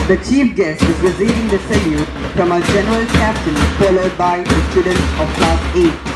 The chief guest is receiving the salute from our General Captain, followed by the students of Class 8.